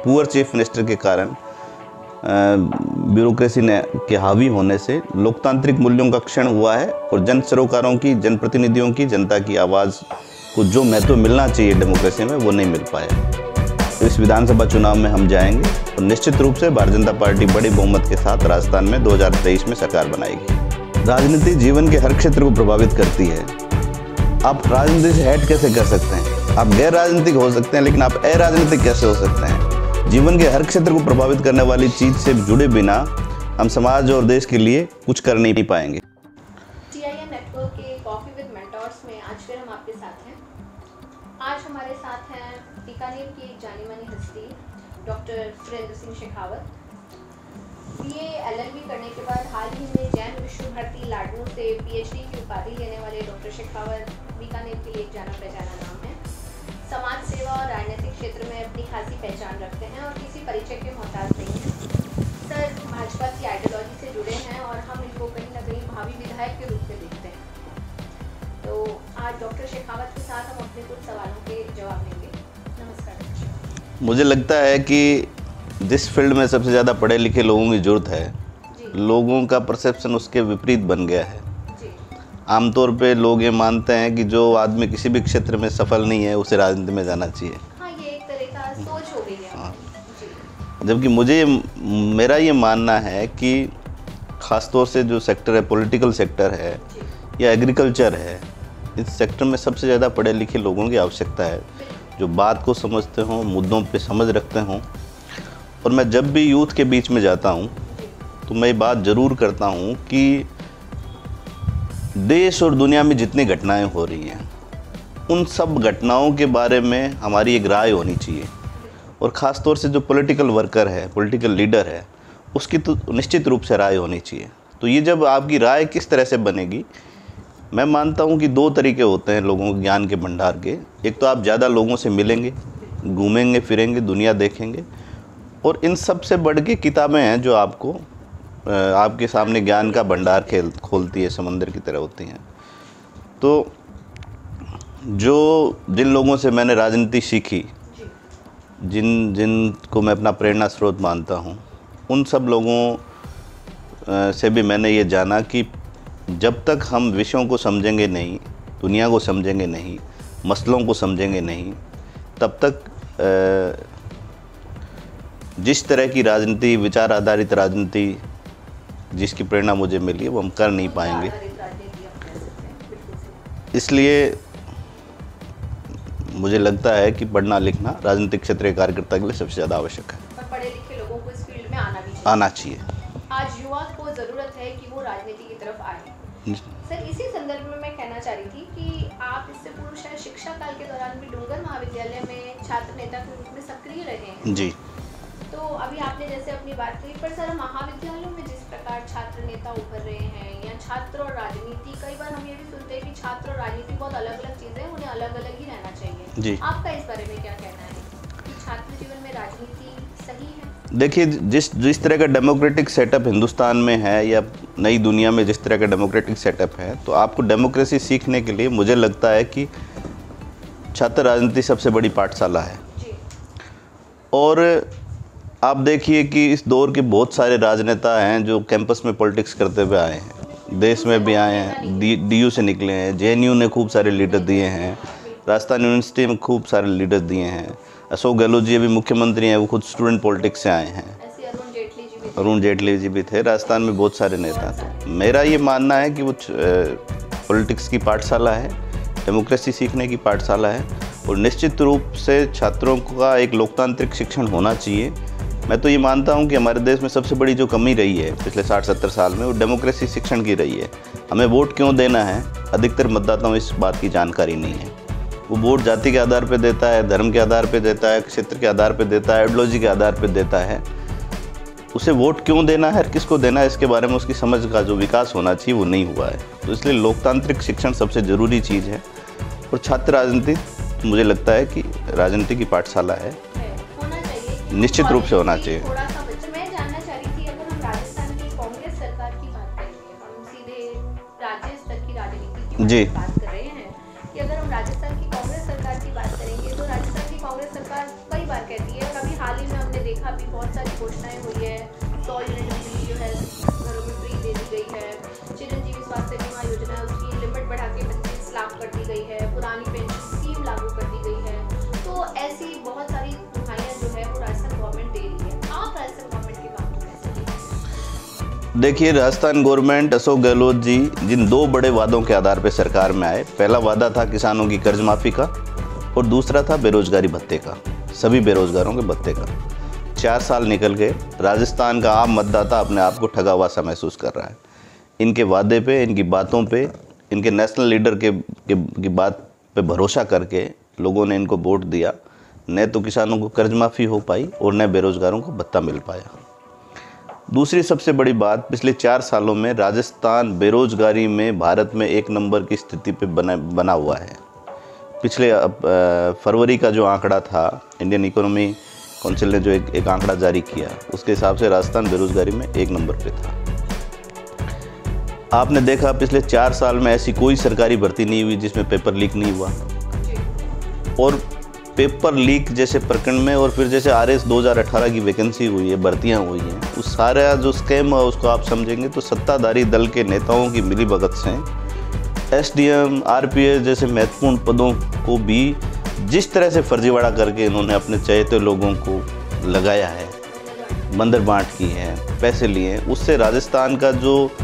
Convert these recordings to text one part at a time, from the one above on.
Poor chief minister के कारण, bureaucracy ने के हावी होने से लोकतांत्रिक मूल्यों का क्षरण हुआ है और जन सरोकारों की, जनप्रतिनिधियों की, जनता की आवाज़ को जो महत्व मिलना चाहिए डेमोक्रेसी में वो नहीं मिल पाया। तो इस विधानसभा चुनाव में हम जाएंगे और निश्चित रूप से भारतीय जनता पार्टी बड़ी बहुमत के साथ राजस्थान में 2023 में सरकार बनाएगी। राजनीति जीवन के हर क्षेत्र को प्रभावित करती है। आप राजनीति से हट कैसे कर सकते हैं? आप गैर राजनीतिक हो सकते हैं, लेकिन आप अराजनीतिक कैसे हो सकते हैं? जीवन के हर क्षेत्र को प्रभावित करने वाली चीज़ से जुड़े बिना हम समाज और देश के लिए कुछ कर नहीं पाएंगे। TIN नेटवर्क के कॉफी विद मेंटोर्स में आज फिर हम आपके साथ हैं। आज हमारे साथ हैं बीकानेर की एक जानी मानी हस्ती doctor Surendra Singh Shekhawat. BA LLB करने के बाद हाल ही में जैन विश्व भारती लाडू से PhD की उपाधि लेने वाले डॉक्टर शेखावत बीकानेर के लिए एक जाना पहचाना नाम है। समाज सेवा और राजनीतिक क्षेत्र में अपनी खासी पहचान रखते हैं और किसी परिचय के मोहताज नहीं हैं। सर भाजपा की आइडियोलॉजी से जुड़े हैं और हम इनको कहीं ना कहीं भावी विधायक के रूप में देखते हैं। तो आज डॉक्टर शेखावत के साथ हम अपने कुछ सवालों के जवाब देंगे। नमस्कार। मुझे लगता है कि जिस फील्ड में सबसे ज़्यादा पढ़े लिखे लोगों की ज़रूरत है, लोगों का परसेप्शन उसके विपरीत बन गया है। आमतौर पे लोग ये मानते हैं कि जो आदमी किसी भी क्षेत्र में सफल नहीं है उसे राजनीति में जाना चाहिए। हाँ, ये एक तरह का सोच हो गई है। हाँ। जबकि मेरा ये मानना है कि ख़ासतौर से जो सेक्टर है, पॉलिटिकल सेक्टर है या एग्रीकल्चर है, इस सेक्टर में सबसे ज़्यादा पढ़े लिखे लोगों की आवश्यकता है, जो बात को समझते हों, मुद्दों पे समझ रखते हों। और मैं जब भी यूथ के बीच में जाता हूँ तो मैं ये बात ज़रूर करता हूँ कि देश और दुनिया में जितनी घटनाएं हो रही हैं उन सब घटनाओं के बारे में हमारी एक राय होनी चाहिए। और ख़ास तौर से जो पॉलिटिकल वर्कर है, पॉलिटिकल लीडर है, उसकी तो निश्चित रूप से राय होनी चाहिए। तो ये जब आपकी राय किस तरह से बनेगी, मैं मानता हूँ कि दो तरीके होते हैं लोगों के ज्ञान के भंडार के। एक तो आप ज़्यादा लोगों से मिलेंगे, घूमेंगे फिरेंगे, दुनिया देखेंगे, और इन सब से बढ़ के किताबें हैं जो आपके सामने ज्ञान का भंडार खोलती है, समंदर की तरह होती हैं। तो जिन लोगों से मैंने राजनीति सीखी, जिनको मैं अपना प्रेरणा स्रोत मानता हूँ, उन सब लोगों से भी मैंने ये जाना कि जब तक हम विषयों को समझेंगे नहीं, दुनिया को समझेंगे नहीं, मसलों को समझेंगे नहीं, तब तक जिस तरह की राजनीति, विचार आधारित राजनीति जिसकी प्रेरणा मुझे मिली है वो हम कर नहीं पाएंगे। इसलिए मुझे लगता है कि पढ़ना लिखना राजनीतिक क्षेत्र के कार्यकर्ता के लिए सबसे ज़्यादा आवश्यक है। और पढ़े लिखे लोगों को इस फील्ड में आना चाहिए। आज युवा को ज़रूरत है कि वो राजनीति की तरफ आए। सर, इसी संदर्भ में मैं कहना चाह रही थी कि आप इससे पूर्व शायद शिक्षा काल के दौरान भी डूंगर महाविद्यालय में छात्र नेता के रूप में सक्रिय रहे हैं। जी। तो अभी आपने जैसे अपनी बात कही, पर सर महाविद्यालयों में जिस प्रकार छात्र नेता उभर रहे हैं या छात्र और राजनीति, कई बार हम ये भी सुनते हैं कि छात्र और राजनीति बहुत अलग अलग चीज़ें हैं, उन्हें अलग अलग ही रहना चाहिए। जी। आपका इस बारे में क्या कहना है कि छात्र जीवन में राजनीति सही है? देखिए, जिस तरह का डेमोक्रेटिक सेटअप हिंदुस्तान में है या नई दुनिया में जिस तरह का डेमोक्रेटिक सेटअप है, तो आपको डेमोक्रेसी सीखने के लिए मुझे लगता है कि छात्र राजनीति सबसे बड़ी पाठशाला है। और आप देखिए कि इस दौर के बहुत सारे राजनेता हैं जो कैंपस में पॉलिटिक्स करते हुए आए हैं, देश में भी आए हैं, DU से निकले हैं, JNU ने खूब सारे लीडर दिए हैं, राजस्थान यूनिवर्सिटी में खूब सारे लीडर दिए हैं। अशोक गहलोत जी अभी मुख्यमंत्री हैं, वो खुद स्टूडेंट पॉलिटिक्स से आए हैं। अरुण जेटली जी भी थे। राजस्थान में बहुत सारे नेता थे। मेरा ये मानना है कि वो पॉलिटिक्स की पाठशाला है, डेमोक्रेसी सीखने की पाठशाला है, और निश्चित रूप से छात्रों का एक लोकतांत्रिक शिक्षण होना चाहिए। मैं तो ये मानता हूँ कि हमारे देश में सबसे बड़ी जो कमी रही है पिछले 60-70 साल में, वो डेमोक्रेसी शिक्षण की रही है। हमें वोट क्यों देना है, अधिकतर मतदाताओं इस बात की जानकारी नहीं है। वो वोट जाति के आधार पर देता है, धर्म के आधार पर देता है, क्षेत्र के आधार पर देता है, आइडियोलॉजी के आधार पर देता है। उसे वोट क्यों देना है, किसको देना है, इसके बारे में उसकी समझ का जो विकास होना चाहिए वो नहीं हुआ है। तो इसलिए लोकतांत्रिक शिक्षण सबसे ज़रूरी चीज़ है। और छात्र राजनीति, मुझे लगता है कि राजनीति की पाठशाला है, निश्चित रूप से होना चाहिए। थोड़ा सा मैं जानना चाह रही थी, अगर हम राजस्थान की कांग्रेस सरकार की बात करेंगे, हम सीधे राज्य स्तर की राजनीति की बात कर रहे हैं, कि अगर हम राजस्थान की कांग्रेस सरकार की बात करेंगे तो राजस्थान की कांग्रेस सरकार कई बार कहती है, और अभी हाल ही में हमने बहुत सारी घोषणाएं हुई है। 100 यूनिट बिजली जो है घरों में फ्री दे दी गई है। चिरंजीवी स्वास्थ्य बीमा योजना उसकी लिमिट बढ़ा के 25 लाख कर दी गई है। पुरानी पेंशन स्कीम लागू कर दी गई है। तो ऐसी बहुत सारी दुहाइयाँ जो है वो राजस्थान गवर्नमेंट दे रही है। आप राजस्थान गवर्नमेंट के काम को कैसे देखते हैं? देखिए, राजस्थान गवर्नमेंट, अशोक गहलोत जी जिन दो बड़े वादों के आधार पर सरकार में आए, पहला वादा था किसानों की कर्ज माफ़ी का और दूसरा था बेरोजगारी भत्ते का, सभी बेरोजगारों के भत्ते का। 4 साल निकल गए, राजस्थान का आम मतदाता अपने आप को ठगा हुआ सा महसूस कर रहा है। इनके वादे पे, इनकी बातों पे, इनके नेशनल लीडर की बात पे भरोसा करके लोगों ने इनको वोट दिया। न तो किसानों को कर्ज माफ़ी हो पाई और न बेरोजगारों को भत्ता मिल पाया। दूसरी सबसे बड़ी बात, पिछले 4 सालों में राजस्थान बेरोजगारी में भारत में 1 नंबर की स्थिति पे बना हुआ है। पिछले फरवरी का जो आंकड़ा था, इंडियन इकोनॉमी काउंसिल ने जो एक आंकड़ा जारी किया, उसके हिसाब से राजस्थान बेरोजगारी में 1 नंबर पे था। आपने देखा पिछले 4 साल में ऐसी कोई सरकारी भर्ती नहीं हुई जिसमें पेपर लीक नहीं हुआ। और पेपर लीक जैसे प्रकरण में, और फिर जैसे RS 2018 की वैकेंसी हुई है, भर्तियां हुई हैं, उस सारा जो स्कैम है उसको आप समझेंगे तो सत्ताधारी दल के नेताओं की मिलीभगत से SDM, RPS जैसे महत्वपूर्ण पदों को भी जिस तरह से फर्जीवाड़ा करके इन्होंने अपने चहेते लोगों को लगाया है, बंदर बांट की है, पैसे लिए, उससे राजस्थान का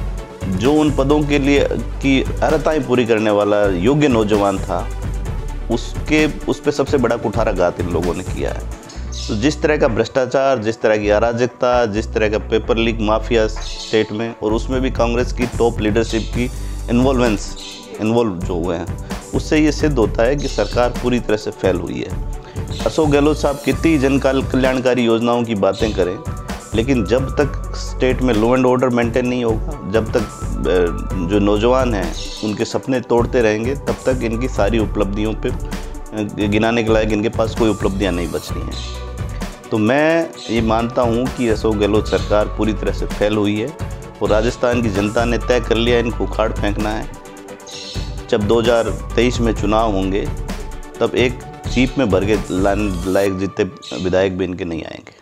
जो उन पदों के लिए की अर्हताएँ पूरी करने वाला योग्य नौजवान था, उस पर सबसे बड़ा कुठाराघात इन लोगों ने किया है। तो जिस तरह का भ्रष्टाचार, जिस तरह की अराजकता, जिस तरह का पेपर लीक माफिया स्टेट में, और उसमें भी कांग्रेस की टॉप लीडरशिप की इन्वॉल्व जो हुए हैं, उससे ये सिद्ध होता है कि सरकार पूरी तरह से फेल हुई है। अशोक गहलोत साहब कितनी जन कल्याणकारी योजनाओं की बातें करें, लेकिन जब तक स्टेट में लॉ एंड ऑर्डर मेंटेन नहीं होगा, जब तक जो नौजवान हैं उनके सपने तोड़ते रहेंगे, तब तक इनकी सारी उपलब्धियों पे गिनाने के लायक इनके पास कोई उपलब्धियां नहीं बचनी हैं। तो मैं ये मानता हूँ कि अशोक गहलोत सरकार पूरी तरह से फेल हुई है और राजस्थान की जनता ने तय कर लिया इनको उखाड़ फेंकना है। जब 2023 में चुनाव होंगे तब एक जीप में भर के लायक जितने विधायक भी इनके नहीं आएंगे।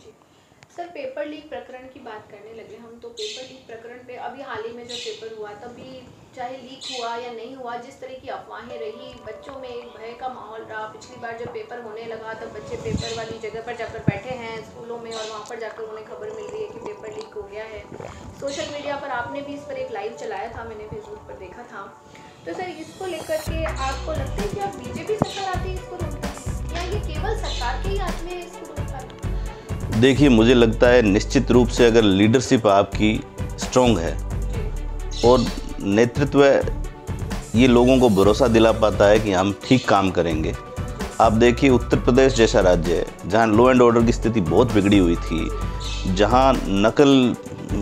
सर, पेपर लीक प्रकरण की बात करने लगे हम, तो पेपर लीक प्रकरण पे अभी हाल ही में जब पेपर हुआ, तभी चाहे लीक हुआ या नहीं हुआ, जिस तरह की अफवाहें रही, बच्चों में एक भय का माहौल रहा। पिछली बार जब पेपर होने लगा तब बच्चे पेपर वाली जगह पर जाकर बैठे हैं स्कूलों में, और वहाँ पर जाकर उन्हें खबर मिल रही है कि पेपर लीक हो गया है। सोशल मीडिया पर आपने भी इस पर एक लाइव चलाया था, मैंने फेसबुक पर देखा था। तो सर, इसको लेकर के आपको लगता है कि अब बीजेपी सरकार आती है इसको रोकने, या ये केवल सरकार के ही हाथ में इसको रोक पाए? देखिए, मुझे लगता है निश्चित रूप से अगर लीडरशिप आपकी स्ट्रॉन्ग है और नेतृत्व ये लोगों को भरोसा दिला पाता है कि हम ठीक काम करेंगे। आप देखिए, उत्तर प्रदेश जैसा राज्य है जहाँ लॉ एंड ऑर्डर की स्थिति बहुत बिगड़ी हुई थी, जहाँ नकल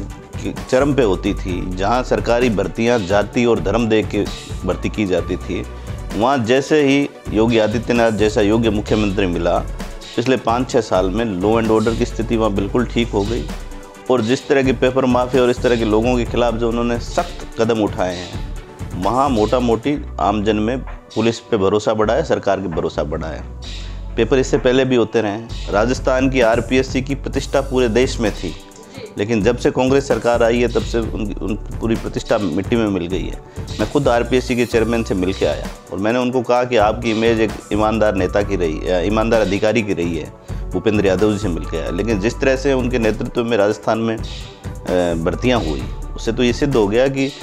चरम पे होती थी, जहाँ सरकारी भर्तियाँ जाति और धर्म देख के भर्ती की जाती थी, वहाँ जैसे ही योगी आदित्यनाथ जैसा योग्य मुख्यमंत्री मिला, पिछले 5-6 साल में लॉ एंड ऑर्डर की स्थिति वहाँ बिल्कुल ठीक हो गई। और जिस तरह की पेपर माफिया और इस तरह के लोगों के खिलाफ जो उन्होंने सख्त कदम उठाए हैं, वहाँ मोटा मोटी आमजन में पुलिस पे भरोसा बढ़ा है, सरकार के भरोसा बढ़ा है। पेपर इससे पहले भी होते रहे। राजस्थान की RPSC की प्रतिष्ठा पूरे देश में थी, लेकिन जब से कांग्रेस सरकार आई है तब से उन पूरी प्रतिष्ठा मिट्टी में मिल गई है। मैं खुद RPSC के चेयरमैन से मिल के आया और मैंने उनको कहा कि आपकी इमेज एक ईमानदार नेता की रही है, ईमानदार अधिकारी की रही है। भूपेंद्र यादव जी से मिल के आया, लेकिन जिस तरह से उनके नेतृत्व में राजस्थान में भर्तियाँ हुई, उससे तो ये सिद्ध हो गया कि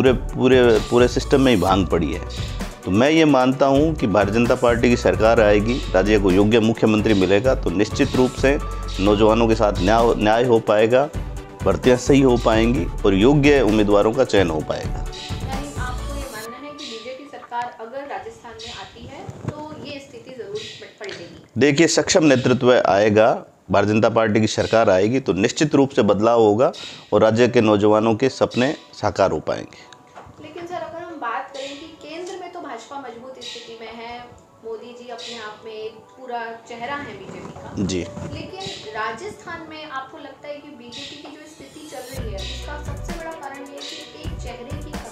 पूरे सिस्टम में ही भांग पड़ी है। तो मैं ये मानता हूँ कि भारतीय जनता पार्टी की सरकार आएगी, राज्य को योग्य मुख्यमंत्री मिलेगा, तो निश्चित रूप से नौजवानों के साथ न्याय हो पाएगा, भर्तियाँ सही हो पाएंगी और योग्य उम्मीदवारों का चयन हो पाएगा। यानी आपको ये मानना है कि बीजेपी सरकार अगर राजस्थान में आती है तो ये स्थिति जरूर पलटेगी? देखिए, सक्षम नेतृत्व आएगा, भारतीय जनता पार्टी की सरकार आएगी तो निश्चित रूप से बदलाव होगा और राज्य के नौजवानों के सपने साकार हो पाएंगे। लेकिन सर, अगर हम बात करें कि केंद्र में तो भाजपा मजबूत स्थिति में है, मोदी जी अपने आप में एक पूरा चेहरा है बीजेपी का जी, लेकिन राजस्थान में आपको लगता है कि बीजेपी की जो स्थिति चल रही है उसका सबसे बड़ा कारण ये है कि एक चेहरे की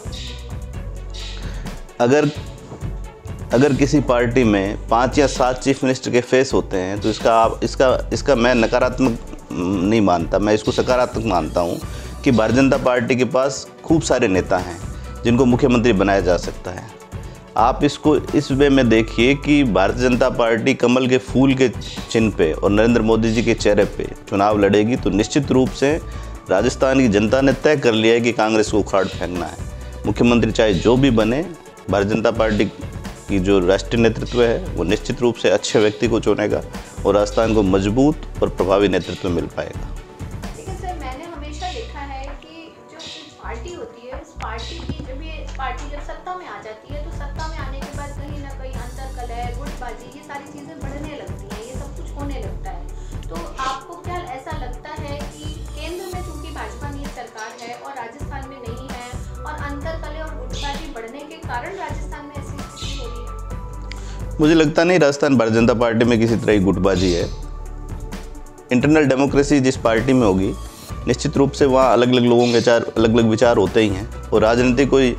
कमी? अगर किसी पार्टी में 5 या 7 चीफ मिनिस्टर के फेस होते हैं तो इसका मैं नकारात्मक नहीं मानता, मैं इसको सकारात्मक मानता हूँ कि भारतीय जनता पार्टी के पास खूब सारे नेता हैं जिनको मुख्यमंत्री बनाया जा सकता है। आप इसको इस वे में देखिए कि भारतीय जनता पार्टी कमल के फूल के चिन्ह पे और नरेंद्र मोदी जी के चेहरे पे चुनाव लड़ेगी तो निश्चित रूप से राजस्थान की जनता ने तय कर लिया है कि कांग्रेस को उखाड़ फेंकना है। मुख्यमंत्री चाहे जो भी बने, भारतीय जनता पार्टी की जो राष्ट्रीय नेतृत्व है वो निश्चित रूप से अच्छे व्यक्ति को चुनेगा और राजस्थान को मजबूत और प्रभावी नेतृत्व मिल पाएगा। लेकिन सर, मैंने हमेशा देखा है कि जो पार्टी होती है, उस पार्टी की जब सत्ता में आ जाती है तो सत्ता में आने के बाद कहीं ना कहीं अंतरकलह, गुटबाजी, ये सारी चीज़ें बढ़ने लगती हैं, ये सब कुछ होने लगता है। तो आपको क्या ऐसा लगता है कि केंद्र में चूंकि भाजपा की सरकार है और राजस्थान में नहीं है, और अंतरकलह और गुटबाजी बढ़ने के कारण राजस्थान में ऐसी स्थिति हो रही है? मुझे लगता नहीं राजस्थान भारतीय जनता पार्टी में किसी तरह की गुटबाजी है। इंटरनल डेमोक्रेसी जिस पार्टी में होगी, निश्चित रूप से वहाँ अलग अलग लोगों के अलग अलग विचार होते ही हैं, और राजनीति कोई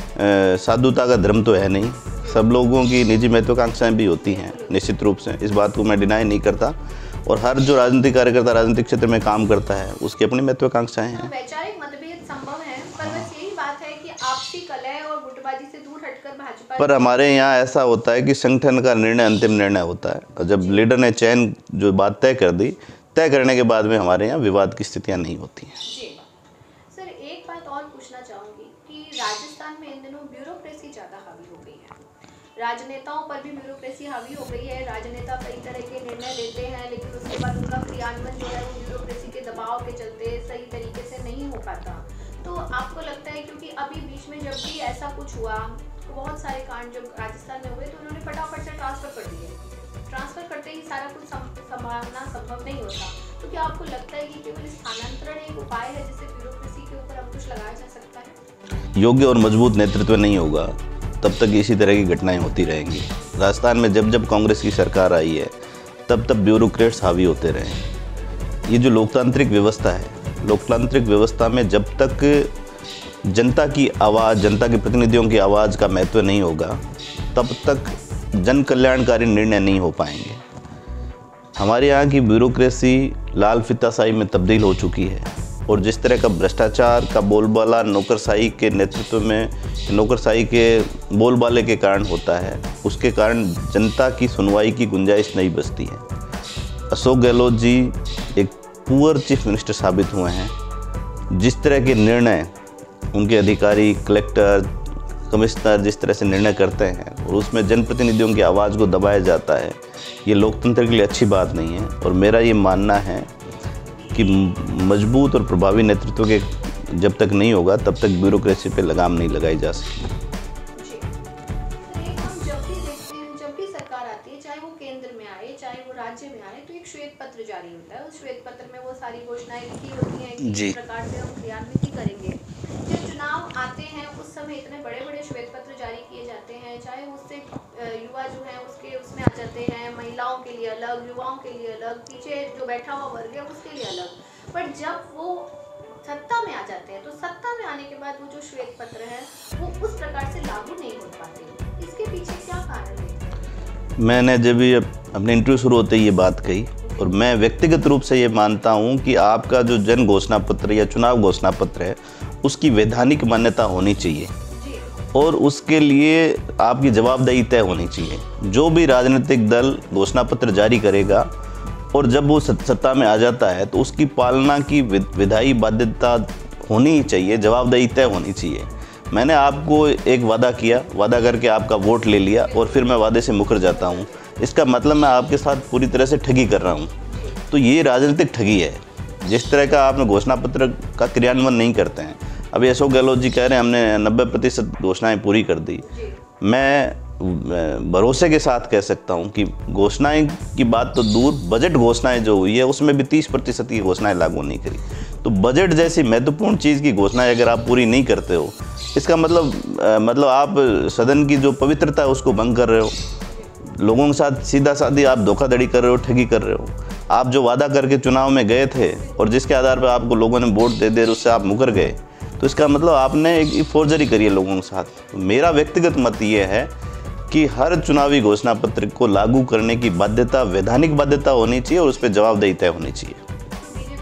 साधुता का धर्म तो है नहीं। सब लोगों की निजी महत्वाकांक्षाएं भी होती हैं, निश्चित रूप से इस बात को मैं डिनाई नहीं करता, और हर जो राजनीतिक कार्यकर्ता राजनीतिक क्षेत्र में काम करता है उसकी अपनी महत्वाकांक्षाएं हैं। वैचारिक मतभेद संभव है, पर बस यही बात है कि आपसी कलह और गुटबाजी से दूर हटकर भाजपा। पर हमारे यहाँ ऐसा होता है कि संगठन का निर्णय अंतिम निर्णय होता है, और जब लीडर ने चयन जो बात तय कर दी, तय करने के बाद में हमारे यहाँ विवाद की स्थितियाँ नहीं होती हैं। सर, एक बात और पूछना चाहूँगी कि राजस्थान में इन दिनों ब्यूरोक्रेसी ज़्यादा हावी हो गई है, राजनेताओं पर भी ब्यूरोक्रेसी हावी हो गई है। राजनेता कई तरह के निर्णय लेते हैं, लेकिन उसके बाद उनका क्रियान्वयन जो है वो ब्यूरोक्रेसी के दबाव के चलते सही तरीके से नहीं हो पाता। तो आपको लगता है, क्योंकि अभी बीच में जब भी ऐसा कुछ हुआ, बहुत सारे कांड जब राजस्थान में हुए तो उन्होंने फटाफट से ट्रांसफ़र कर दिए, ट्रांसफ़र करते ही सारा कुछ संभालना संभव नहीं होता। तो क्या आपको लगता है कि केवल स्थानांतरण एक उपाय है जिससे ब्यूरोक्रेसी के ऊपर अंकुश लगाया जा सकता है? योग्य और मजबूत नेतृत्व नहीं होगा तब तक इसी तरह की घटनाएं होती रहेंगी। राजस्थान में जब जब कांग्रेस की सरकार आई है तब तब ब्यूरोक्रेट्स हावी होते रहे। ये जो लोकतांत्रिक व्यवस्था है, लोकतांत्रिक व्यवस्था में जब तक जनता की आवाज़, जनता के प्रतिनिधियों की आवाज़ का महत्व नहीं होगा, तब तक जन कल्याणकारी निर्णय नहीं हो पाएंगे। हमारे यहाँ की ब्यूरोक्रेसी लाल फीताशाही में तब्दील हो चुकी है, और जिस तरह का भ्रष्टाचार का बोलबाला नौकरशाही के नेतृत्व में, नौकरशाही के बोलबाले के कारण होता है, उसके कारण जनता की सुनवाई की गुंजाइश नहीं बचती है। अशोक गहलोत जी एक पुअर चीफ मिनिस्टर साबित हुए हैं। जिस तरह के निर्णय उनके अधिकारी, कलेक्टर, कमिश्नर जिस तरह से निर्णय करते हैं और उसमें जनप्रतिनिधियों की आवाज़ को दबाया जाता है, ये लोकतंत्र के लिए अच्छी बात नहीं है। और मेरा ये मानना है कि मजबूत और प्रभावी नेतृत्व के जब तक नहीं होगा तब तक ब्यूरोक्रेसी पे लगाम नहीं लगाई जा सकती। हम जब भी देखते हैं, जब भी सरकार आती है, चाहे वो केंद्र में आए चाहे वो राज्य में आए, तो एक श्वेत पत्र जारी होता है। उस श्वेत पत्र में वो सारी घोषणाएं लिखी होती हैं कि इस प्रकार से हम क्रियान्वित करेंगे। जब चुनाव आते हैं उस समय इतने बड़े बड़े श्वेत पत्र जारी किए जाते हैं, चाहे उससे युवा जो है उसमें आ जाते हैं, महिलाओं के लिए अलग, युवाओं के लिए अलग, पीछे जो बैठा हुआ वर्ग है उसके लिए अलग। पर जब वो सत्ता में आ जाते हैं तो सत्ता में आने के बाद वो जो श्वेत पत्र है वो उस प्रकार से लागू नहीं हो पाते। इसके पीछे क्या कारण है? मैंने जब भी अपने इंटरव्यू शुरू होते ही ये बात कही, और मैं व्यक्तिगत रूप से ये मानता हूँ कि आपका जो जन घोषणा पत्र या चुनाव घोषणा पत्र है उसकी वैधानिक मान्यता होनी चाहिए, और उसके लिए आपकी जवाबदेही तय होनी चाहिए। जो भी राजनीतिक दल घोषणा पत्र जारी करेगा और जब वो सत्ता में आ जाता है तो उसकी पालना की विधायी बाध्यता होनी ही चाहिए, जवाबदेही तय होनी चाहिए। मैंने आपको एक वादा किया, वादा करके आपका वोट ले लिया और फिर मैं वादे से मुकर जाता हूँ, इसका मतलब मैं आपके साथ पूरी तरह से ठगी कर रहा हूँ। तो ये राजनीतिक ठगी है। जिस तरह का आपने घोषणा पत्र का क्रियान्वयन नहीं करते हैं, अभी अशोक गहलोत जी कह रहे हैं हमने 90% घोषणाएं पूरी कर दी। मैं भरोसे के साथ कह सकता हूं कि घोषणाएं की बात तो दूर, बजट घोषणाएं जो हुई है उसमें भी 30% की घोषणाएं लागू नहीं करी। तो बजट जैसी महत्वपूर्ण चीज़ की घोषणाएं अगर आप पूरी नहीं करते हो, इसका मतलब आप सदन की जो पवित्रता है उसको भंग कर रहे हो। लोगों के साथ सीधा साधी आप धोखाधड़ी कर रहे हो, ठगी कर रहे हो। आप जो वादा करके चुनाव में गए थे और जिसके आधार पर आपको लोगों ने वोट दे दिए, उससे आप मुकर गए, तो इसका मतलब आपने एक फोर्जरी करी है लोगों के साथ। तो मेरा व्यक्तिगत मत ये है कि हर चुनावी घोषणा पत्र को लागू करने की बाध्यता, वैधानिक बाध्यता होनी चाहिए और उस पर जवाबदेही तय होनी चाहिए।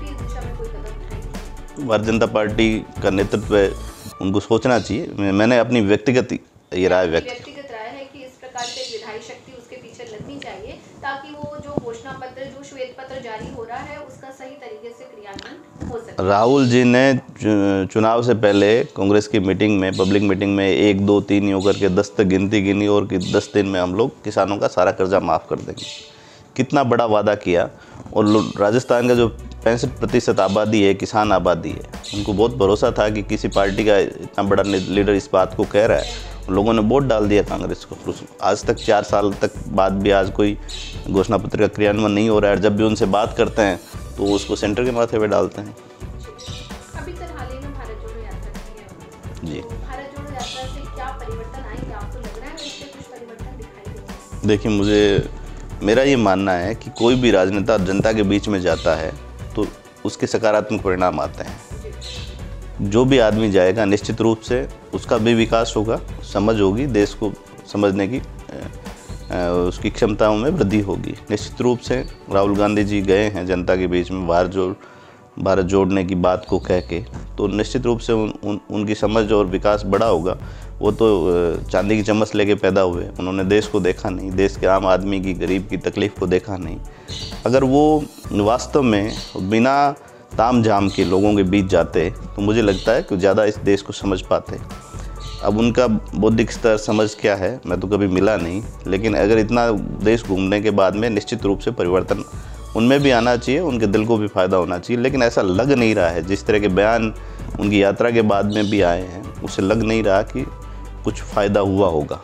भारतीय जनता पार्टी का नेतृत्व उनको सोचना चाहिए। मैंने अपनी व्यक्तिगत ये राय व्यक्तिगत राय है कि इस प्रकार से विधायी शक्ति उसके पीछे लगनी चाहिए ताकि वो जो घोषणा पत्र, जो श्वेत पत्र जारी हो रहा है, उसका सही तरीके से क्रियान्वयन हो सके। राहुल जी ने चुनाव से पहले कांग्रेस की मीटिंग में, पब्लिक मीटिंग में 1, 2, 3 यूँ करके 10 तक गिनती गिनी और कि 10 दिन में हम लोग किसानों का सारा कर्जा माफ़ कर देंगे। कितना बड़ा वादा किया। और राजस्थान का जो 65% आबादी है, किसान आबादी है, उनको बहुत भरोसा था कि किसी पार्टी का इतना बड़ा लीडर इस बात को कह रहा है। लोगों ने वोट डाल दिया कांग्रेस को। आज तक 4 साल तक बाद भी आज कोई घोषणा पत्र का क्रियान्वयन नहीं हो रहा है। जब भी उनसे बात करते हैं तो उसको सेंटर के माथे पे डालते हैं। अभी सर हाल ही में भारत जोड़ो यात्रा की है जी, तो भारत जोड़ो यात्रा से क्या परिवर्तन आएंगे, आपको लग रहा है इससे कुछ परिवर्तन दिखाई देगा? देखिए, मेरा ये मानना है कि कोई भी राजनेता जनता के बीच में जाता है तो उसके सकारात्मक परिणाम आते हैं। जो भी आदमी जाएगा निश्चित रूप से उसका भी विकास होगा, समझ होगी, देश को समझने की उसकी क्षमताओं में वृद्धि होगी। निश्चित रूप से राहुल गांधी जी गए हैं जनता के बीच में भारत जोड़ने की बात को कह के, तो निश्चित रूप से उनकी समझ और विकास बड़ा होगा। वो तो चांदी की चम्मच लेके पैदा हुए, उन्होंने देश को देखा नहीं, देश के आम आदमी की, गरीब की तकलीफ़ को देखा नहीं। अगर वो वास्तव में बिना ताम झाम के लोगों के बीच जाते तो मुझे लगता है कि ज़्यादा इस देश को समझ पाते। अब उनका बौद्धिक स्तर, समझ क्या है, मैं तो कभी मिला नहीं, लेकिन अगर इतना देश घूमने के बाद में निश्चित रूप से परिवर्तन उनमें भी आना चाहिए, उनके दिल को भी फ़ायदा होना चाहिए। लेकिन ऐसा लग नहीं रहा है, जिस तरह के बयान उनकी यात्रा के बाद में भी आए हैं, उससे लग नहीं रहा कि कुछ फ़ायदा हुआ होगा।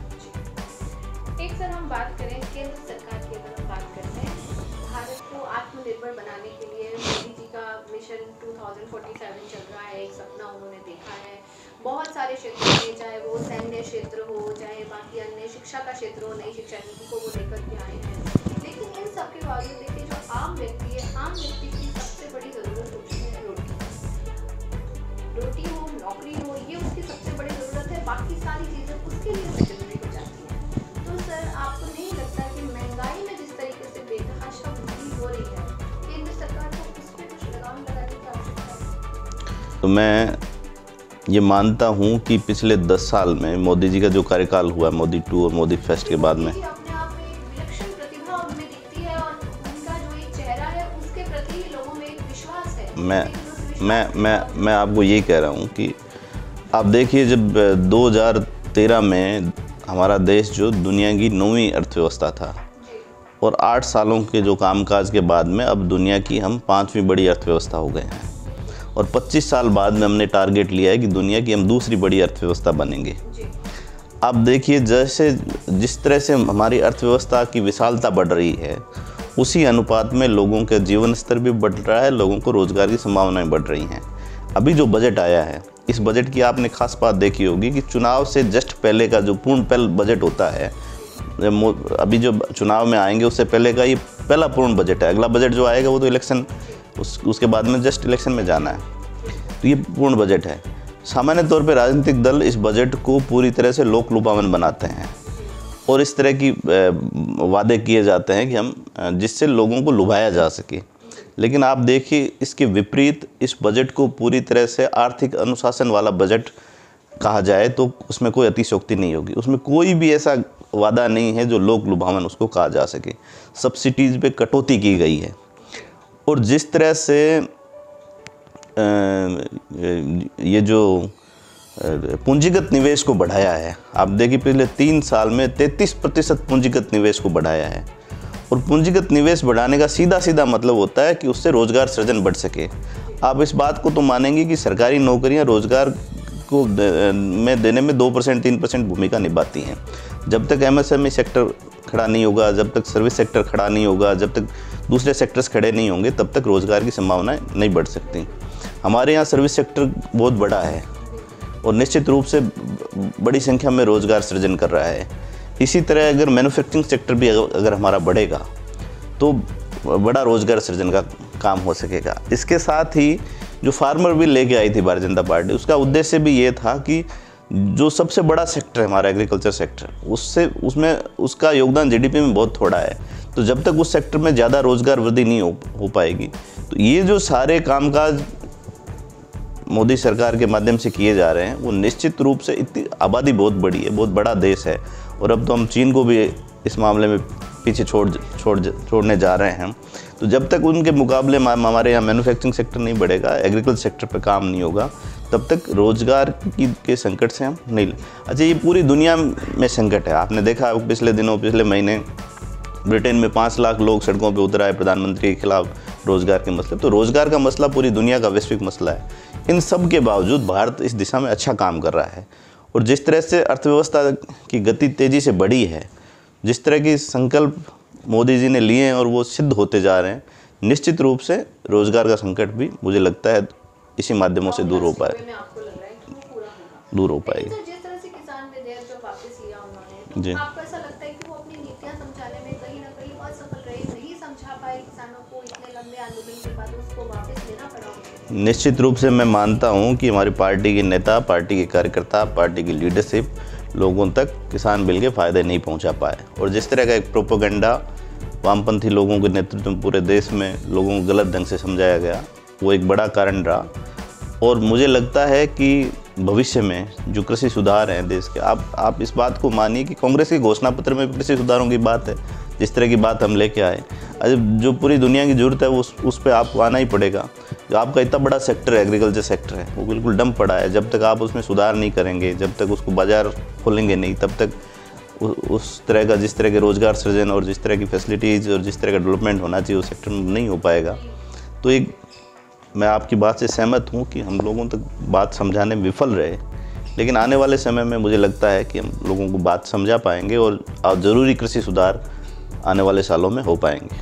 एक सर हम बात करें केंद्र सरकार की, अगर हम बात करते हैं भारत को आत्मनिर्भर बनाने के लिए मोदी जी का मिशन 2047 चल रहा है, एक सपना उन्होंने देखा है। बहुत सारे क्षेत्रों में, चाहे वो सैन्य क्षेत्र हो, चाहे बाकी अन्य शिक्षा का क्षेत्र हो, नई शिक्षा नीति को वो लेकर के आए हैं। लेकिन इन सब के बावजूद देखिए, जो आम व्यक्ति है, आम व्यक्ति की सबसे बड़ी ज़रूरत होती है रोटी हो, नौकरी हो, ये उसकी सबसे बड़ी ज़रूरत है। बाकी सारी चीज़ें उसके लिए सेकेंडरी हो जाती हैं। तो सर आपको नहीं लगता कि महंगाई में जिस तरीके से बेतहाशा वृद्धि हो रही है, केंद्र सरकार को उस पर कुछ लगाम लगाने की आवश्यकता है? तो मैं ये मानता हूँ कि पिछले 10 साल में मोदी जी का जो कार्यकाल हुआ, मोदी 2 और मोदी फेस्ट के बाद में, अपने आप में एक विलक्षण प्रतिभा उनमें दिखती है और उनका जो एक चेहरा है उसके प्रति लोगों में एक विश्वास है। मैं आपको यही कह रहा हूँ कि आप देखिए, जब 2013 में हमारा देश जो दुनिया की 9वीं अर्थव्यवस्था था और 8 सालों के जो कामकाज के बाद में अब दुनिया की हम 5वीं बड़ी अर्थव्यवस्था हो गए हैं और 25 साल बाद में हमने टारगेट लिया है कि दुनिया की हम दूसरी बड़ी अर्थव्यवस्था बनेंगे। आप देखिए, जिस तरह से हमारी अर्थव्यवस्था की विशालता बढ़ रही है, उसी अनुपात में लोगों का जीवन स्तर भी बढ़ रहा है, लोगों को रोज़गार की संभावनाएं बढ़ रही हैं। अभी जो बजट आया है, इस बजट की आपने खास बात देखी होगी कि चुनाव से जस्ट पहले का जो पूर्ण पहल बजट होता है, अभी जो चुनाव में आएंगे उससे पहले का ये पहला पूर्ण बजट है। अगला बजट जो आएगा वो तो इलेक्शन, उसके बाद में जस्ट इलेक्शन में जाना है, तो ये पूर्ण बजट है। सामान्य तौर पे राजनीतिक दल इस बजट को पूरी तरह से लोक लुभावन बनाते हैं और इस तरह की वादे किए जाते हैं कि हम जिससे लोगों को लुभाया जा सके। लेकिन आप देखिए, इसके विपरीत इस बजट को पूरी तरह से आर्थिक अनुशासन वाला बजट कहा जाए तो उसमें कोई अतिशयोक्ति नहीं होगी। उसमें कोई भी ऐसा वादा नहीं है जो लोक लुभावन उसको कहा जा सके। सब्सिडीज़ पे कटौती की गई है और जिस तरह से ये जो पूंजीगत निवेश को बढ़ाया है, आप देखिए पिछले 3 साल में 33% पूंजीगत निवेश को बढ़ाया है। और पूंजीगत निवेश बढ़ाने का सीधा सीधा मतलब होता है कि उससे रोज़गार सृजन बढ़ सके। आप इस बात को तो मानेंगे कि सरकारी नौकरियां रोज़गार को में देने में 2% 3% भूमिका निभाती हैं। जब तक एमएसएमई सेक्टर खड़ा नहीं होगा, जब तक सर्विस सेक्टर खड़ा नहीं होगा, जब तक दूसरे सेक्टर्स खड़े नहीं होंगे, तब तक रोज़गार की संभावनाएं नहीं बढ़ सकती। हमारे यहाँ सर्विस सेक्टर बहुत बड़ा है और निश्चित रूप से बड़ी संख्या में रोज़गार सृजन कर रहा है। इसी तरह अगर मैन्युफैक्चरिंग सेक्टर भी अगर हमारा बढ़ेगा तो बड़ा रोज़गार सृजन का काम हो सकेगा। इसके साथ ही जो फार्मर बिल लेके आई थी भारतीय जनता पार्टी, उसका उद्देश्य भी ये था कि जो सबसे बड़ा सेक्टर है हमारा एग्रीकल्चर सेक्टर, उसमें उसका योगदान जीडीपी में बहुत थोड़ा है। तो जब तक उस सेक्टर में ज़्यादा रोज़गार वृद्धि नहीं हो पाएगी, तो ये जो सारे कामकाज मोदी सरकार के माध्यम से किए जा रहे हैं वो निश्चित रूप से, इतनी आबादी बहुत बड़ी है, बहुत बड़ा देश है, और अब तो हम चीन को भी इस मामले में पीछे छोड़ने जा रहे हैं। तो जब तक उनके मुकाबले हमारे यहाँ मैन्युफैक्चरिंग सेक्टर नहीं बढ़ेगा, एग्रीकल्चर सेक्टर पर काम नहीं होगा, तब तक रोज़गार के संकट से हम नहीं। अच्छा, ये पूरी दुनिया में संकट है। आपने देखा पिछले महीने ब्रिटेन में 5 लाख लोग सड़कों पे उतर आए प्रधानमंत्री के खिलाफ रोज़गार के मसले। तो रोज़गार का मसला पूरी दुनिया का वैश्विक मसला है। इन सब के बावजूद भारत इस दिशा में अच्छा काम कर रहा है, और जिस तरह से अर्थव्यवस्था की गति तेज़ी से बढ़ी है, जिस तरह की संकल्प मोदी जी ने लिए हैं और वो सिद्ध होते जा रहे हैं, निश्चित रूप से रोज़गार का संकट भी मुझे लगता है इसी माध्यमों से दूर हो पाएगी। जिस तरह से किसान विधेयक जो वापस लिया उन्होंने, जी, आपको ऐसा लगता है कि वो अपनी नीतियां समझाने में कहीं ना कहीं असफल रहे, नहीं समझा पाए किसानों को, इतने लंबे आंदोलन के बाद उसको वापस लेना पड़ा? निश्चित रूप से मैं मानता हूं कि हमारी पार्टी के नेता, पार्टी के कार्यकर्ता, पार्टी की लीडरशिप लोगों तक किसान बिल के फ़ायदे नहीं पहुंचा पाए, और जिस तरह का एक प्रोपेगेंडा वामपंथी लोगों के नेतृत्व में पूरे देश में लोगों को गलत ढंग से समझाया गया, वो एक बड़ा कारण रहा। और मुझे लगता है कि भविष्य में जो कृषि सुधार हैं देश के, आप इस बात को मानिए कि कांग्रेस के घोषणा पत्र में कृषि सुधारों की बात है, जिस तरह की बात हम लेके आए। जो पूरी दुनिया की ज़रूरत है वो उस पर आपको आना ही पड़ेगा। जो आपका इतना बड़ा सेक्टर है, एग्रीकल्चर सेक्टर है, वो बिल्कुल डंप पड़ा है। जब तक आप उसमें सुधार नहीं करेंगे, जब तक उसको बाज़ार खोलेंगे नहीं, तब तक उस तरह का, जिस तरह के रोज़गार सृजन और जिस तरह की फैसिलिटीज़ और जिस तरह का डेवलपमेंट होना चाहिए उस सेक्टर में नहीं हो पाएगा। तो मैं आपकी बात से सहमत हूँ कि हम लोगों तक बात समझाने में विफल रहे, लेकिन आने वाले समय में मुझे लगता है कि हम लोगों को बात समझा पाएंगे और ज़रूरी कृषि सुधार आने वाले सालों में हो पाएंगे।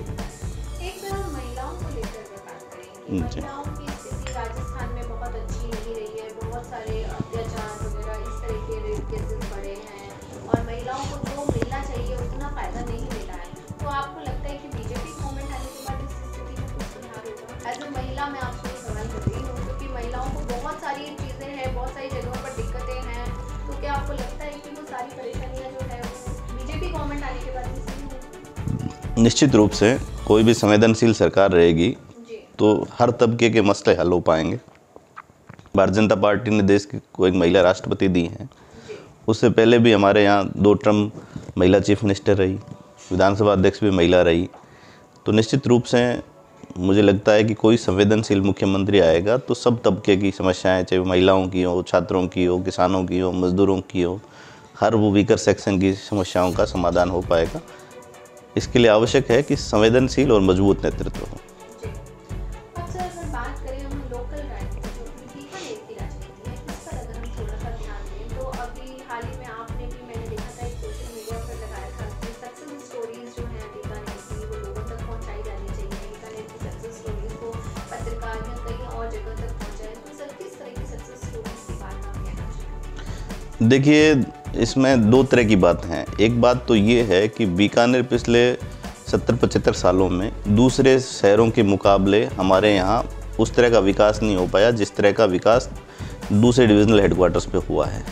एक हम महिलाओं को लेकर बात करेंगे। महिलाओं की स्थिति राजस्थान में बहुत अच्छी नहीं रही है, बहुत सारे अत्याचार वगैरह इस तरह के रेप केसेस बढ़े हैं, और महिलाओं को जो मिलना चाहिए उतना फायदा नहीं मिला है। तो आपको लगता है कि बीजेपी गवर्नमेंट आने के बाद इस स्थिति में कुछ सुधार होगा? एज ए महिला मैं आपसे ये सवाल कर रही हूँ, क्योंकि महिलाओं को बहुत सारी चीज़ें हैं, बहुत सारी जगहों पर दिक्कतें हैं। तो क्या आपको लगता है कि वो सारी परेशानियाँ जो है वो बीजेपी गवर्नमेंट आने के बाद निश्चित रूप से कोई भी संवेदनशील सरकार रहेगी तो हर तबके के मसले हल हो पाएंगे। भारतीय जनता पार्टी ने देश को एक महिला राष्ट्रपति दी है। उससे पहले भी हमारे यहाँ 2 टर्म महिला चीफ मिनिस्टर रही, विधानसभा अध्यक्ष भी महिला रही। तो निश्चित रूप से मुझे लगता है कि कोई संवेदनशील मुख्यमंत्री आएगा तो सब तबके की समस्याएं, चाहे वो महिलाओं की हो, छात्रों की हो, किसानों की हो, मजदूरों की हो, हर वो वीकर सेक्शन की समस्याओं का समाधान हो पाएगा। इसके लिए आवश्यक है कि संवेदनशील और मजबूत नेतृत्व हो। अक्सर अगर बात करें हम लोकल राजनीति, जो बीकानेर की राजनीति है, इस पर अगर हम थोड़ा सा ध्यान दें तो अभी हाल ही में आपने भी, मैंने देखा था एक सोशल मीडिया पर लगाया था कि सक्सेस स्टोरीज जो हैं बीकानेर की वो लोगों तक पहुंचाई जानी चाहिए। बीकानेर की सक्सेस स्टोरीज को पत्रकार या कहीं और जगह तक पहुंचाए। तो सर किस तरह की सक्सेस स्टोरीज की बात आप कहना चाहेंगे? देखिए, इसमें 2 तरह की बात हैं। एक बात तो ये है कि बीकानेर पिछले 70-75 सालों में दूसरे शहरों के मुकाबले हमारे यहाँ उस तरह का विकास नहीं हो पाया जिस तरह का विकास दूसरे डिविजनल हेडक्वार्टर्स पे हुआ है।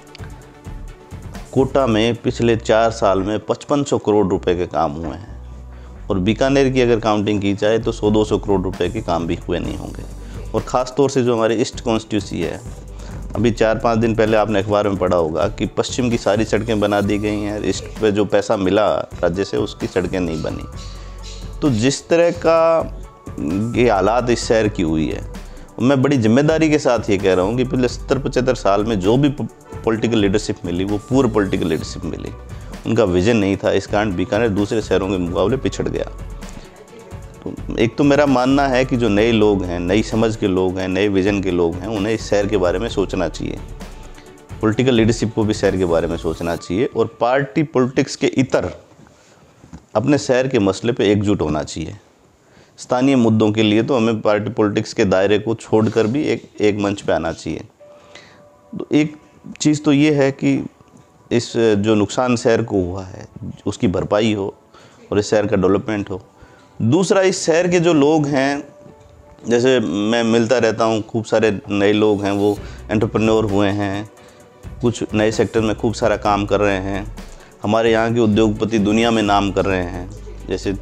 कोटा में पिछले 4 साल में 5500 करोड़ रुपए के काम हुए हैं, और बीकानेर की अगर काउंटिंग की जाए तो 100-200 करोड़ रुपए के काम भी हुए नहीं होंगे। और ख़ास तौर से जो हमारे ईस्ट कॉन्स्टिट्यूंसी है, अभी 4-5 दिन पहले आपने अखबार में पढ़ा होगा कि पश्चिम की सारी सड़कें बना दी गई हैं, ईस्ट पे जो पैसा मिला राज्य से उसकी सड़कें नहीं बनी। तो जिस तरह का ये हालात इस शहर की हुई है, मैं बड़ी जिम्मेदारी के साथ ये कह रहा हूँ कि पिछले 70-75 साल में जो भी पॉलिटिकल लीडरशिप मिली वो पूर्व पॉलिटिकल लीडरशिप मिली, उनका विजन नहीं था। इस कारण बीकानेर दूसरे शहरों के मुकाबले पिछड़ गया। तो एक तो मेरा मानना है कि जो नए लोग हैं, नई समझ के लोग हैं, नए विज़न के लोग हैं, उन्हें इस शहर के बारे में सोचना चाहिए। पॉलिटिकल लीडरशिप को भी शहर के बारे में सोचना चाहिए, और पार्टी पॉलिटिक्स के इतर अपने शहर के मसले पे एकजुट होना चाहिए। स्थानीय मुद्दों के लिए तो हमें पार्टी पॉलिटिक्स के दायरे को छोड़कर भी एक मंच पे आना चाहिए। तो एक चीज़ तो ये है कि इस जो नुकसान शहर को हुआ है उसकी भरपाई हो और इस शहर का डेवलपमेंट हो। दूसरा, इस शहर के जो लोग हैं, जैसे मैं मिलता रहता हूँ, खूब सारे नए लोग हैं, वो एंटरप्रेन्योर हुए हैं, कुछ नए सेक्टर में खूब सारा काम कर रहे हैं। हमारे यहाँ के उद्योगपति दुनिया में नाम कर रहे हैं। जैसे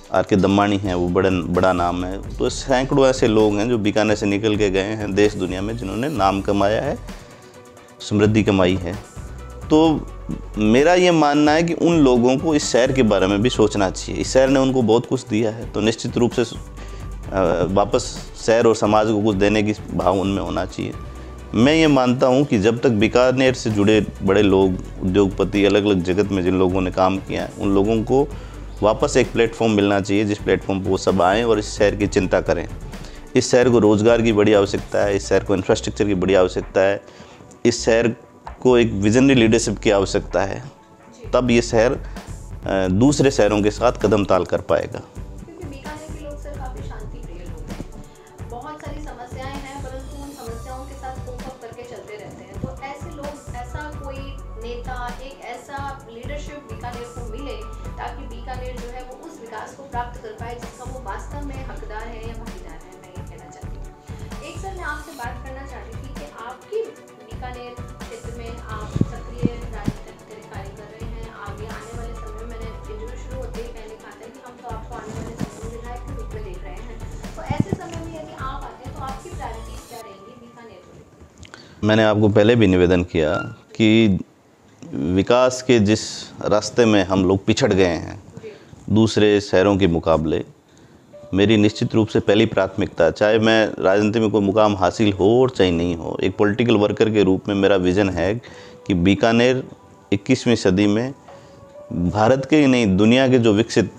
आर के दम्मानी हैं, वो बड़ा नाम है। तो सैकड़ों ऐसे लोग हैं जो बीकानेर से निकल के गए हैं देश दुनिया में, जिन्होंने नाम कमाया है, समृद्धि कमाई है। तो मेरा ये मानना है कि उन लोगों को इस शहर के बारे में भी सोचना चाहिए। इस शहर ने उनको बहुत कुछ दिया है, तो निश्चित रूप से वापस शहर और समाज को कुछ देने की भाव उनमें होना चाहिए। मैं ये मानता हूँ कि जब तक बीकानेर से जुड़े बड़े लोग, उद्योगपति, अलग अलग जगत में जिन लोगों ने काम किया है, उन लोगों को वापस एक प्लेटफॉर्म मिलना चाहिए जिस प्लेटफॉर्म पर वो सब आएँ और इस शहर की चिंता करें। इस शहर को रोज़गार की बड़ी आवश्यकता है, इस शहर को इंफ्रास्ट्रक्चर की बड़ी आवश्यकता है, इस शहर को एक विजनरी लीडरशिप की आवश्यकता है। तब ये शहर दूसरे शहरों के साथ कदम ताल कर पाएगा। क्योंकि बीकानेर के लोग सर काफ़ी शांति प्रिय लोग हैं, बहुत सारी समस्याएं हैं, परंतु उन समस्याओं के साथ कोप अप करके चलते रहते हैं। तो ऐसे लोग, ऐसा कोई नेता, एक ऐसा लीडरशिप बीकानेर को मिले ताकि बीकानेर जो है वो उस विकास को प्राप्त कर पाए जिसका वो वास्तव में हकदार है या भागीदार है। मैं ये कहना चाहती हूँ। एक सर मैं आपसे बात करना चाहती थी कि आपकी बीकानेर क्षेत्र में आप सक्रिय राजनीतिक कार्य कर रहे हैं। आगे आने वाले समय में, मैंने इंटरव्यू शुरू होते ही पहले कहा था कि हम तो आपको आने वाले समय में विधायक के रूप में देख रहे हैं। तो ऐसे समय में यदि आप आते हैं तो आपकी प्रायोरिटीज क्या रहेंगी बीकानेर को लेकर? मैंने आपको पहले भी निवेदन किया कि विकास के जिस रास्ते में हम लोग पिछड़ गए हैं दूसरे शहरों के मुकाबले, मेरी निश्चित रूप से पहली प्राथमिकता, चाहे मैं राजनीति में कोई मुकाम हासिल हो और चाहे नहीं हो, एक पॉलिटिकल वर्कर के रूप में मेरा विज़न है कि बीकानेर 21वीं सदी में भारत के ही नहीं, दुनिया के जो विकसित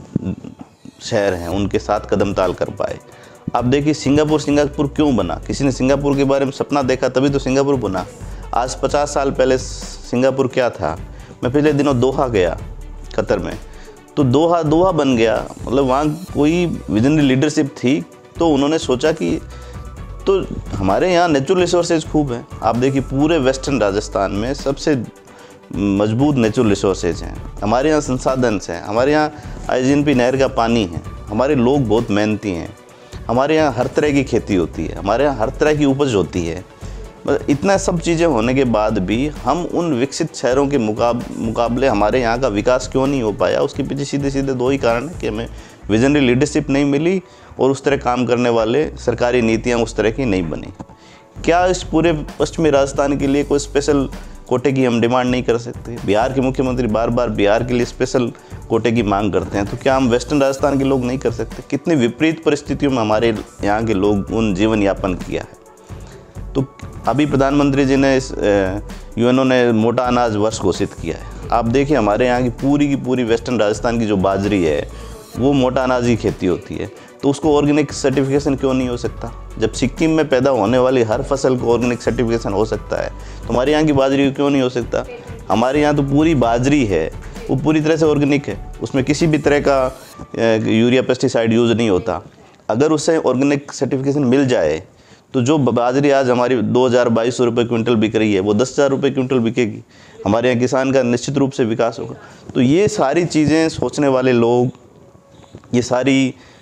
शहर हैं उनके साथ कदम ताल कर पाए। आप देखिए सिंगापुर क्यों बना? किसी ने सिंगापुर के बारे में सपना देखा तभी तो सिंगापुर बना। आज 50 साल पहले सिंगापुर क्या था? मैं पिछले दिनों दोहा गया, कतर में, तो दोहा बन गया। मतलब वहाँ कोई विजनरी लीडरशिप थी, तो उन्होंने सोचा कि तो हमारे यहाँ नेचुरल रिसोर्सेज खूब हैं। आप देखिए पूरे वेस्टर्न राजस्थान में सबसे मजबूत नेचुरल रिसोर्सेज हैं, हमारे यहाँ संसाधन हैं, हमारे यहाँ आईजीएनपी नहर का पानी है, हमारे लोग बहुत मेहनती हैं, हमारे यहाँ हर तरह की खेती होती है, हमारे यहाँ हर तरह की उपज होती है। इतना सब चीज़ें होने के बाद भी हम उन विकसित शहरों के मुकाबले हमारे यहाँ का विकास क्यों नहीं हो पाया? उसके पीछे सीधे सीधे दो ही कारण है कि हमें विजनरी लीडरशिप नहीं मिली और उस तरह काम करने वाले सरकारी नीतियाँ उस तरह की नहीं बनी। क्या इस पूरे पश्चिमी राजस्थान के लिए कोई स्पेशल कोटे की हम डिमांड नहीं कर सकते? बिहार के मुख्यमंत्री बार बार बिहार के लिए स्पेशल कोटे की मांग करते हैं, तो क्या हम वेस्टर्न राजस्थान के लोग नहीं कर सकते? कितनी विपरीत परिस्थितियों में हमारे यहाँ के लोग उन जीवन यापन किया है। तो अभी प्रधानमंत्री जी ने यूएनओ ने मोटा अनाज वर्ष घोषित किया है। आप देखिए हमारे यहाँ की पूरी वेस्टर्न राजस्थान की जो बाजरी है वो मोटा अनाज की खेती होती है, तो उसको ऑर्गेनिक सर्टिफिकेशन क्यों नहीं हो सकता? जब सिक्किम में पैदा होने वाली हर फसल को ऑर्गेनिक सर्टिफिकेशन हो सकता है, तो हमारे यहाँ की बाजरी क्यों नहीं हो सकता? हमारे यहाँ तो पूरी बाजरी है वो पूरी तरह से ऑर्गेनिक है, उसमें किसी भी तरह का यूरिया पेस्टिसाइड यूज़ नहीं होता। अगर उससे ऑर्गेनिक सर्टिफिकेशन मिल जाए तो जो बाजरी आज हमारी 2,000-2,200 रुपये क्विंटल बिक रही है वो 10,000 रुपये क्विंटल बिकेगी। हमारे यहाँ किसान का निश्चित रूप से विकास होगा। तो ये सारी चीज़ें सोचने वाले लोग, ये सारी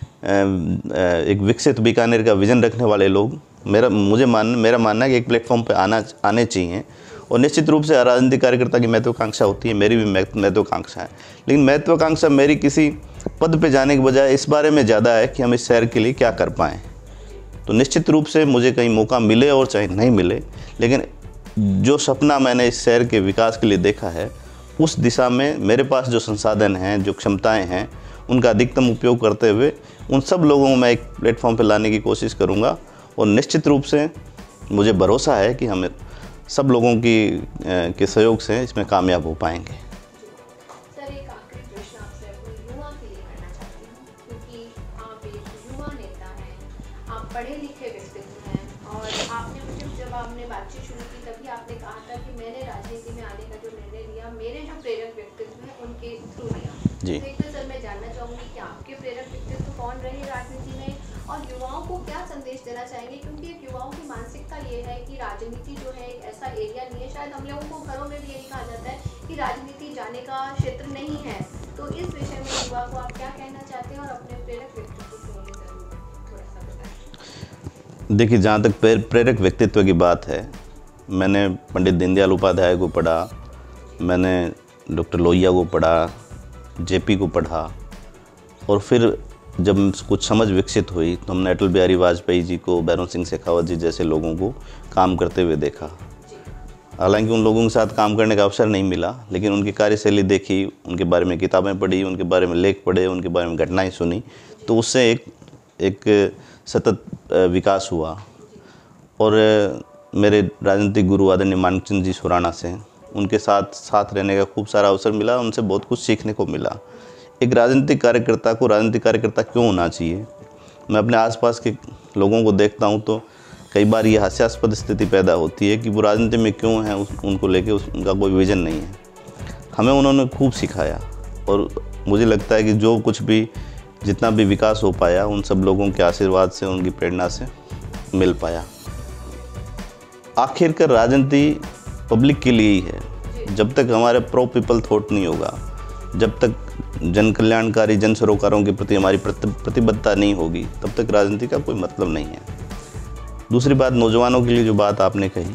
एक विकसित बीकानेर का विज़न रखने वाले लोग मेरा मानना है कि एक प्लेटफॉर्म पे आने चाहिए। और निश्चित रूप से राजनीतिक कार्यकर्ता की महत्वाकांक्षा होती है, मेरी भी महत्वाकांक्षा है, लेकिन महत्वाकांक्षा मेरी किसी पद पे जाने के बजाय इस बारे में ज़्यादा है कि हम इस शहर के लिए क्या कर पाएँ। तो निश्चित रूप से मुझे कहीं मौका मिले और चाहे नहीं मिले, लेकिन जो सपना मैंने इस शहर के विकास के लिए देखा है उस दिशा में मेरे पास जो संसाधन हैं, जो क्षमताएं हैं, उनका अधिकतम उपयोग करते हुए उन सब लोगों को मैं एक प्लेटफॉर्म पर लाने की कोशिश करूंगा। और निश्चित रूप से मुझे भरोसा है कि हम सब लोगों के सहयोग से इसमें कामयाब हो पाएंगे। सर एक आखिरी प्रश्न आपसे अपने युवा के लिए करना चाहती हूँ, क्योंकि आप एक युवा नेता हैं, आप पढ़े लिखे व्यक्तित्व हैं, और आपने मुझे जब आपने बातचीत शुरू की तभी आपने कहा था कि मैंने राजनीति में आने का जो निर्णय लिया मेरे जो प्रेरक व्यक्तित्व हैं उनके थ्रू लिया। जी। तो एक तो सर मैं जानना चाहूँगी कि आपके प्रेरक व्यक्तित्व कौन रहे राजनीति में, और युवाओं को क्या संदेश देना चाहेंगे? क्योंकि एक युवाओं की मानसिकता ये है कि राजनीति जो है एक ऐसा एरिया नहीं है, शायद हम लोगों को घरों में भी यही कहा जाता है कि राजनीति जाने का क्षेत्र नहीं है। तो इस विषय में युवा को आप क्या कहना चाहते हैं और अपने प्रेरक व्यक्तित्व से मुझे जरूर थोड़ा सा बताएं। देखिए, जहाँ तक प्रेरक व्यक्तित्व की बात है, मैंने पंडित दीनदयाल उपाध्याय को पढ़ा, मैंने डॉक्टर लोहिया को पढ़ा, जेपी को पढ़ा, और फिर जब कुछ समझ विकसित हुई तो हमने अटल बिहारी वाजपेयी जी को, भैरों सिंह शेखावत जी जैसे लोगों को काम करते हुए देखा। हालांकि उन लोगों के साथ काम करने का अवसर नहीं मिला, लेकिन उनकी कार्यशैली देखी, उनके बारे में किताबें पढ़ी, उनके बारे में लेख पढ़े, उनके बारे में घटनाएं सुनी, तो उससे एक सतत विकास हुआ। और मेरे राजनीतिक गुरु आदरणीय मानचंद जी सुराना से, उनके साथ रहने का खूब सारा अवसर मिला, उनसे बहुत कुछ सीखने को मिला। एक राजनीतिक कार्यकर्ता को राजनीतिक कार्यकर्ता क्यों होना चाहिए, मैं अपने आसपास के लोगों को देखता हूं तो कई बार ये हास्यास्पद स्थिति पैदा होती है कि वो राजनीति में क्यों हैं, उनको लेके उनका कोई विज़न नहीं है। हमें उन्होंने खूब सिखाया और मुझे लगता है कि जो कुछ भी जितना भी विकास हो पाया उन सब लोगों के आशीर्वाद से, उनकी प्रेरणा से मिल पाया। आखिरकार राजनीति पब्लिक के लिए ही है। जब तक हमारे प्रो पीपल थॉट नहीं होगा, जब तक जन कल्याणकारी, जन सरोकारों के प्रति हमारी प्रतिबद्धता नहीं होगी, तब तक राजनीति का कोई मतलब नहीं है। दूसरी बात, नौजवानों के लिए जो बात आपने कही,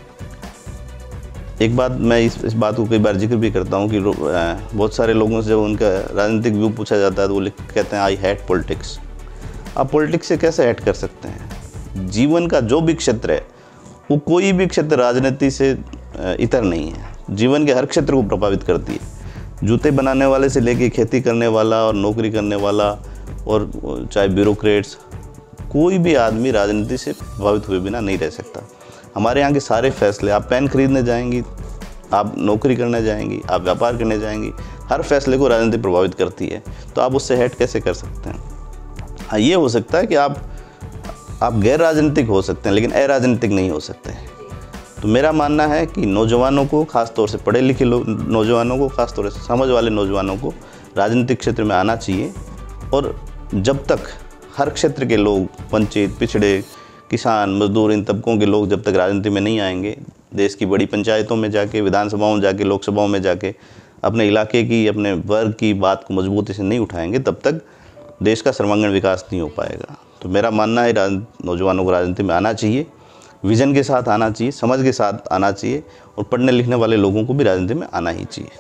एक बात मैं इस बात को कई बार जिक्र भी करता हूँ कि बहुत सारे लोगों से जब उनका राजनीतिक व्यू पूछा जाता है तो वो कहते हैं आई हेट पॉलिटिक्स। आप पॉलिटिक्स से कैसे हेट कर सकते हैं? जीवन का जो भी क्षेत्र है, वो कोई भी क्षेत्र राजनीति से इतर नहीं है। जीवन के हर क्षेत्र को प्रभावित करती है। जूते बनाने वाले से लेके खेती करने वाला और नौकरी करने वाला और चाहे ब्यूरोक्रेट्स, कोई भी आदमी राजनीति से प्रभावित हुए बिना नहीं रह सकता। हमारे यहाँ के सारे फैसले, आप पेन खरीदने जाएंगी, आप नौकरी करने जाएंगी, आप व्यापार करने जाएंगी, हर फैसले को राजनीति प्रभावित करती है। तो आप उससे हेट कैसे कर सकते हैं? हाँ, ये हो सकता है कि आप गैर राजनीतिक हो सकते हैं, लेकिन अराजनीतिक नहीं हो सकते। तो मेरा मानना है कि नौजवानों को, खासतौर से पढ़े लिखे नौजवानों को, खासतौर से समझ वाले नौजवानों को राजनीतिक क्षेत्र में आना चाहिए। और जब तक हर क्षेत्र के लोग, वंचित, पिछड़े, किसान, मजदूर, इन तबकों के लोग जब तक राजनीति में नहीं आएंगे, देश की बड़ी पंचायतों में जाके, विधानसभाओं में जाके, लोकसभाओं में जाके अपने इलाके की, अपने वर्ग की बात को मजबूती से नहीं उठाएंगे, तब तक देश का सर्वांगीण विकास नहीं हो पाएगा। तो मेरा मानना है नौजवानों को राजनीति में आना चाहिए, विज़न के साथ आना चाहिए, समझ के साथ आना चाहिए, और पढ़ने लिखने वाले लोगों को भी राजनीति में आना ही चाहिए।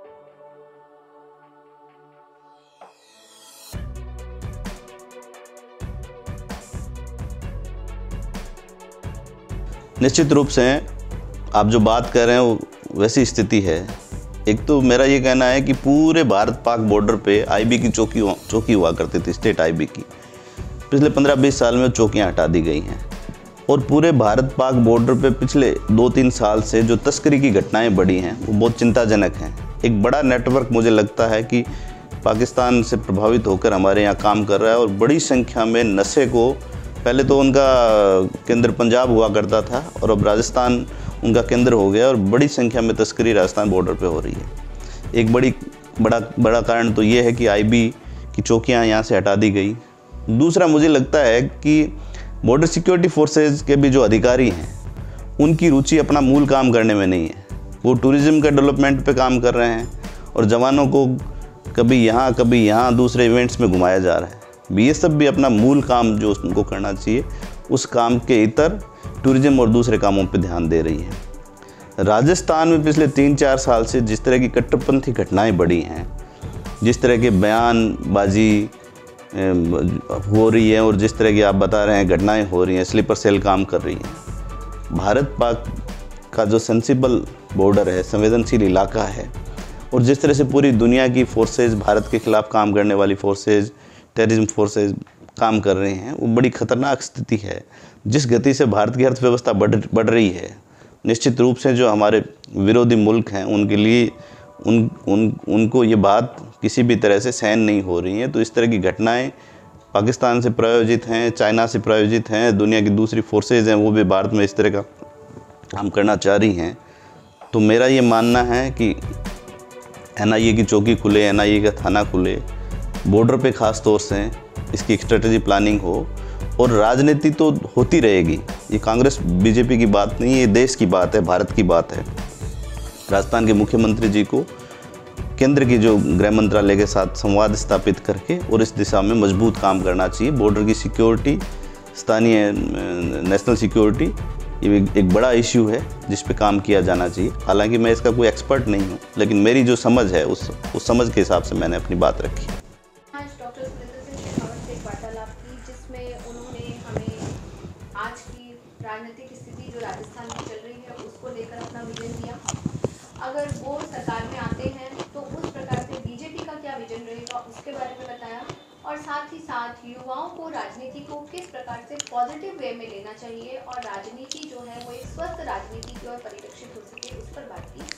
निश्चित रूप से आप जो बात कर रहे हैं वो वैसी स्थिति है। एक तो मेरा ये कहना है कि पूरे भारत पाक बॉर्डर पे आईबी की चौकी हुआ करती थी, स्टेट आईबी की। पिछले 15-20 साल में चौकियां हटा दी गई हैं। और पूरे भारत पाक बॉर्डर पे पिछले 2-3 साल से जो तस्करी की घटनाएं बढ़ी हैं वो बहुत चिंताजनक हैं। एक बड़ा नेटवर्क मुझे लगता है कि पाकिस्तान से प्रभावित होकर हमारे यहाँ काम कर रहा है, और बड़ी संख्या में नशे को, पहले तो उनका केंद्र पंजाब हुआ करता था और अब राजस्थान उनका केंद्र हो गया, और बड़ी संख्या में तस्करी राजस्थान बॉर्डर पे हो रही है। एक बड़ा कारण तो ये है कि आईबी की चौकियाँ यहाँ से हटा दी गई। दूसरा, मुझे लगता है कि बॉर्डर सिक्योरिटी फोर्सेज के भी जो अधिकारी हैं, उनकी रुचि अपना मूल काम करने में नहीं है। वो टूरिज़्म के डेवलपमेंट पे काम कर रहे हैं, और जवानों को कभी यहाँ दूसरे इवेंट्स में घुमाया जा रहा है। बीएसएफ भी अपना मूल काम जो उनको करना चाहिए, उस काम के इतर टूरिज़्म और दूसरे कामों पे ध्यान दे रही है। राजस्थान में पिछले 3-4 साल से जिस तरह की कट्टरपंथी घटनाएं बढ़ी हैं, जिस तरह के बयानबाजी हो रही है, और जिस तरह की आप बता रहे हैं घटनाएं हो रही हैं, स्लीपर सेल काम कर रही हैं। भारत पाक का जो सेंसिबल बॉर्डर है, संवेदनशील इलाका है, और जिस तरह से पूरी दुनिया की फोर्सेज, भारत के खिलाफ काम करने वाली फोर्सेज, टेररिज्म फोर्सेज काम कर रहे हैं, वो बड़ी ख़तरनाक स्थिति है। जिस गति से भारत की अर्थव्यवस्था बढ़ रही है, निश्चित रूप से जो हमारे विरोधी मुल्क हैं उनके लिए उनको ये बात किसी भी तरह से सहन नहीं हो रही है। तो इस तरह की घटनाएं पाकिस्तान से प्रायोजित हैं, चाइना से प्रायोजित हैं, दुनिया की दूसरी फोर्सेज हैं, वो भी भारत में इस तरह का काम करना चाह रही हैं। तो मेरा ये मानना है कि एनआईए की चौकी खुले, एनआईए का थाना खुले, बॉर्डर पे ख़ास तौर से इसकी स्ट्रेटजी प्लानिंग हो, और राजनीति तो होती रहेगी। ये कांग्रेस बीजेपी की बात नहीं है, ये देश की बात है, भारत की बात है। राजस्थान के मुख्यमंत्री जी को केंद्र की जो गृह मंत्रालय के साथ संवाद स्थापित करके और इस दिशा में मजबूत काम करना चाहिए। बॉर्डर की सिक्योरिटी, स्थानीय नेशनल सिक्योरिटी, ये एक बड़ा इश्यू है जिस पे काम किया जाना चाहिए। हालांकि मैं इसका कोई एक्सपर्ट नहीं हूँ, लेकिन मेरी जो समझ है उस समझ के हिसाब से मैंने अपनी बात रखी। आज डॉक्टर आज की राजनीतिक स्थिति जो राजस्थान में चल रही है उसको लेकर अपना विजन दिया। अगर वो सरकार में आते हैं तो उस प्रकार से बीजेपी का क्या विजन रहेगा उसके बारे में बताया, और साथ ही साथ युवाओं को राजनीति को किस प्रकार से पॉजिटिव वे में लेना चाहिए और राजनीति जो है वो एक स्वस्थ राजनीति की ओर परिलक्षित हो सके उस पर बात की।